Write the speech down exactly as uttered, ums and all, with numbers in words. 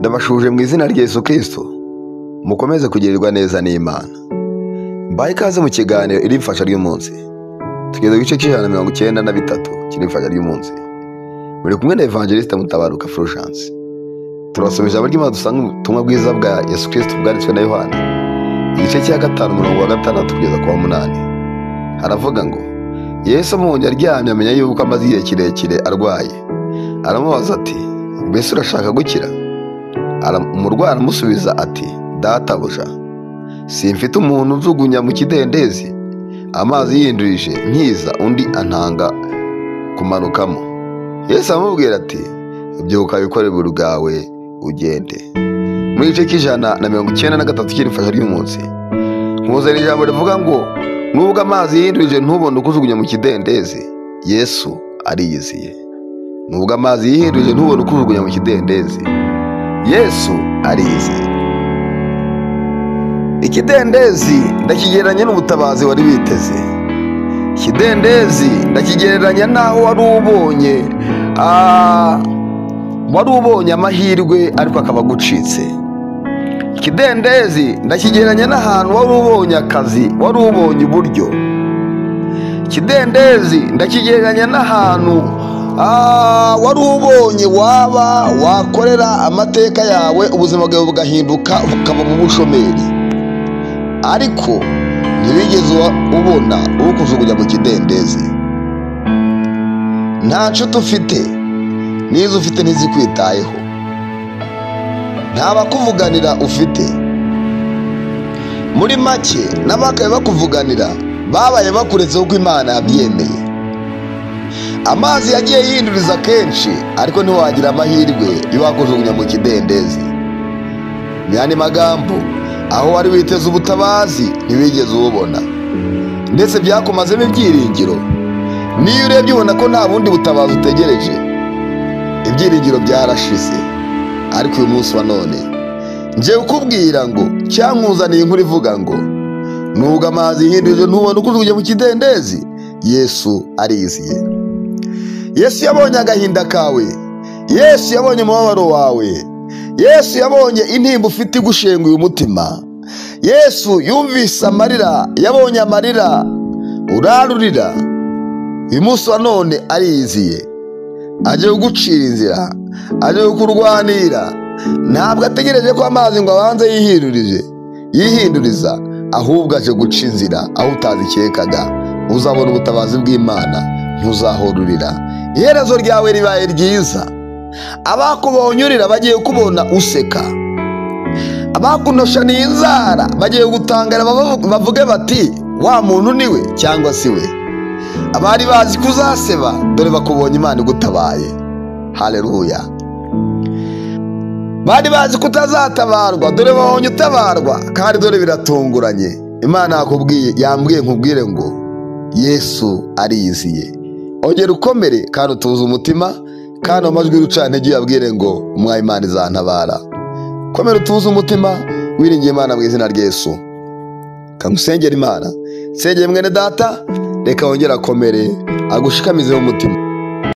Ndabashuje mu izina rya Yesu Kristo, mukomeze kugirirwa neza n'Imana. Mbaye ikaze mu kiganiro irifasha ry'umunsi. Tugeze ku gice cy'ijana na mirongo icyenda na bitatu cy'irifasha ry'umunsi. Muri kumwe na Evangeliste Mutabaruka Fulgence. Turasoma ijambo ry'Imana dusanga ubutumwa bwiza bwa Yesu Kristo bwanditswe na Yohana, igice cya gatanu umurongo wa gatandatu kugeza ku wa munani. Haravuga ngo Yesu amubonye aryamye amenya yuko amaze igihe kirekire arwaye. Aramubaza ati, mbese urashaka gukira? Umurwayi aramusubiza ati, databuja, simfite umuntu ujugunya mu kidendezi amazi yindurije nkiza undi antanga kumanukamo. Yesu amubwira ati, byuka wikore buri bwawe ugende. Muri gice cy'ijana na mirongo icyenda na gatatu cy'irifasha ry'umunsi, nkuzanira ijambo rivuga ngo nubwo amazi yindurije ntubone uko ujugunya mu kidendezi, Yesu ariyiziye. Nubwo amazi yindurije ntubone uko ujugunya mu kidendezi, Yesu ariyiziye. Ikidendezi ndakigereranya n'ubutabazi wari witeze. Ikidendezi ndakigereranya naho wari ubonye ah wari ubonye amahirwe ariko akaba gucitse. Ikidendezi ndakigereranya n'ahantu wari ubonye akazi, wari ubonye uburyo. Ikidendezi ndakigereranya n'ahantu ah wari ubonye waba wakorera amateka yawe, ubuzima bwawe bugahinduka ukaba mu bushomeri, ariko ntibigeze ubona uwo kujugunya mu kidendezi. Nta nshuti ufite, n'izo ufite ntizikwitayeho, nta bakuvuganira ufite. Muri make n'abakaye bakuvuganira babaye bakuretse uko Imana yabyemeye. Amazi yagiye yinduriza kenshi, ariko ntiwagira amahirwe y'uwakujugunya mu kidendezi. Myani magambo, aho wari witeze ubutabazi ntibigeze ububona, ndetse byakumazemo ibyiringiro. Niyo urebye ubona ko nta bundi butabazi utegereje, ibyiringiro byarashize. Ariko uyu munsi wa none nje ukubwira ngo, cyankuzaniye inkuru ivuga ngo nubwo amazi yindurije ntubone uko ujugunya mu kidendezi, Yesu ariyiziye. Yesu yabonye agahinda kawe, Yesu yabonye umubabaro wawe, Yesu yabonye intimba ufite igushenguye umutima. Yesu yumvise amarira, yabonye amarira urarurira. Uyu munsi wa none ariyiziye, aje kugucira inzira, aje kukurwanira. Ntabwo ategereje ko amazi ngo abanze yihindurije yihinduriza, ahubwo aje guca inzira aho utazikekaga. Uzabona ubutabazi bw'Imana, ntuzahorurira. Iherezo ryawe ribaye ryiza. Abakubonye urira bagiye kubona useka, abakunoshaniye inzara bagiye gutangara bavuge bati, wa muntu niwe cyangwa si we. Abari bazi kuzaseba, dore bakubonye Imana igutabaye. Haleluya. Bari bazi kutazatabarwa, dore babonye utabarwa, kandi dore biratunguranye. Imana yakubwiye, yambwiye nkubwire ngo Yesu ariyiziye. Ongera ukomere kandi utuze umutima, kandi amajwi y'urucantege yabwire ngo umwami Imana izantabara. Komera utuze umutima, wiringiye Imana mu izina rya Yesu. Kamusengera Imana. Sengeye mwene data, reka wongera akomere, agushikamizeho umutima.